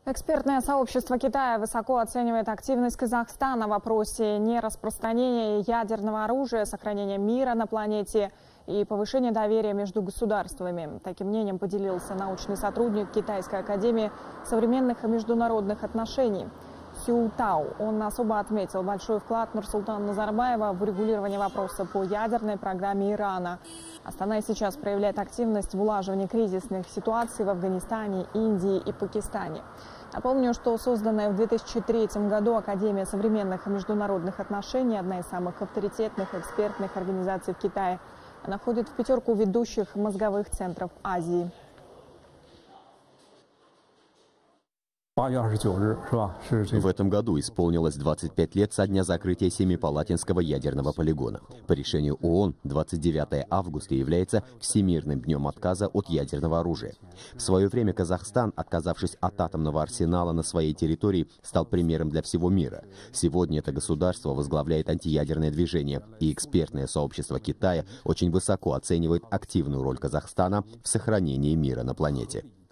Экспертное сообщество Китая высоко оценивает активность Казахстана в вопросе нераспространения ядерного оружия, сохранения мира на планете и повышения доверия между государствами. Таким мнением поделился научный сотрудник Китайской академии современных и международных отношений Сю Тау. Он особо отметил большой вклад Нурсултана Назарбаева в урегулирование вопроса по ядерной программе Ирана. Астана сейчас проявляет активность в улаживании кризисных ситуаций в Афганистане, Индии и Пакистане. Напомню, что созданная в 2003 году Академия современных и международных отношений, одна из самых авторитетных экспертных организаций в Китае, она входит в пятерку ведущих мозговых центров Азии. В этом году исполнилось 25 лет со дня закрытия Семипалатинского ядерного полигона. По решению ООН 29 августа является Всемирным днем отказа от ядерного оружия. В свое время Казахстан, отказавшись от атомного арсенала на своей территории, стал примером для всего мира. Сегодня это государство возглавляет антиядерное движение, и экспертное сообщество Китая очень высоко оценивает активную роль Казахстана в сохранении мира на планете.